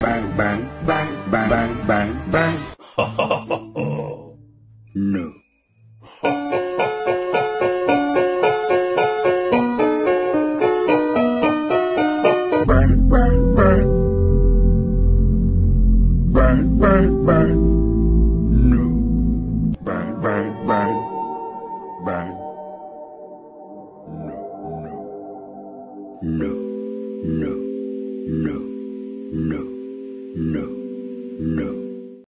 bang bang bang bang bang bang bang. No. Bang bang bang. Bang bang bang. No. Bang bang bang. Bang. No. No. No.